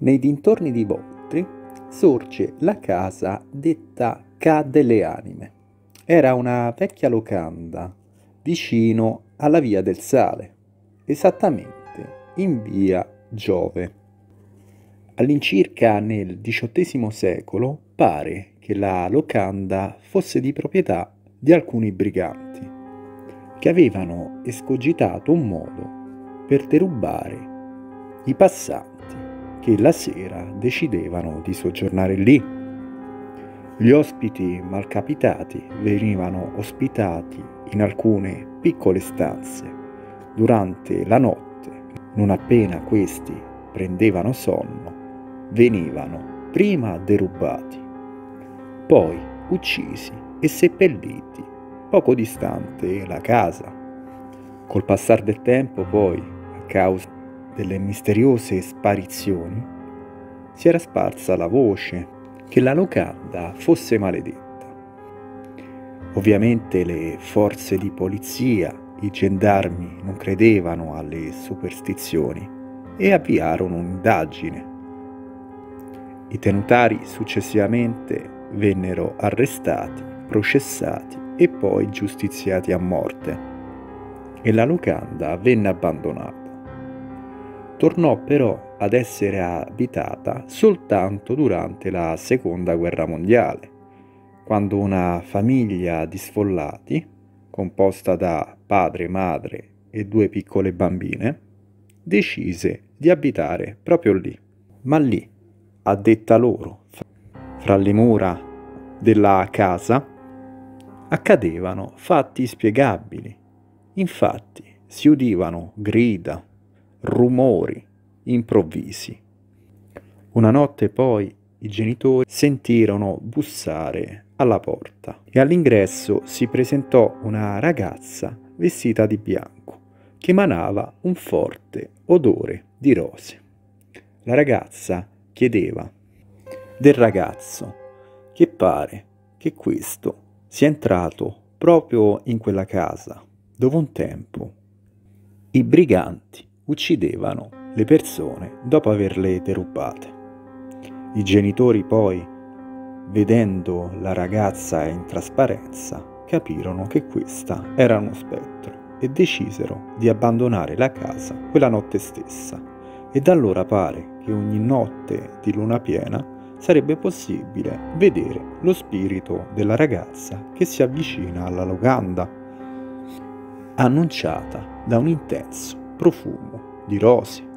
Nei dintorni di Voltri sorge la casa detta Ca delle Anime. Era una vecchia locanda vicino alla Via del Sale, esattamente in via Giove. All'incirca nel XVIII secolo pare che la locanda fosse di proprietà di alcuni briganti che avevano escogitato un modo per derubare i passanti che la sera decidevano di soggiornare lì. Gli ospiti malcapitati venivano ospitati in alcune piccole stanze durante la notte. Non appena questi prendevano sonno, venivano prima derubati, poi uccisi e seppelliti poco distante la casa. Col passare del tempo, poi, a causa delle misteriose sparizioni, si era sparsa la voce che la locanda fosse maledetta. Ovviamente le forze di polizia, i gendarmi non credevano alle superstizioni e avviarono un'indagine. I tenutari successivamente vennero arrestati, processati e poi giustiziati a morte e la locanda venne abbandonata. Tornò però ad essere abitata soltanto durante la Seconda Guerra Mondiale, quando una famiglia di sfollati, composta da padre, madre e 2 piccole bambine, decise di abitare proprio lì. Ma lì, a detta loro, fra le mura della casa, accadevano fatti inspiegabili. Infatti si udivano grida, rumori improvvisi. Una notte poi i genitori sentirono bussare alla porta e all'ingresso si presentò una ragazza vestita di bianco che emanava un forte odore di rose. La ragazza chiedeva del ragazzo che pare che questo sia entrato proprio in quella casa dove un tempo i briganti uccidevano le persone dopo averle derubate. I genitori poi, vedendo la ragazza in trasparenza, capirono che questa era uno spettro e decisero di abbandonare la casa quella notte stessa. E da allora pare che ogni notte di luna piena sarebbe possibile vedere lo spirito della ragazza che si avvicina alla locanda, annunciata da un intenso profumo di rose.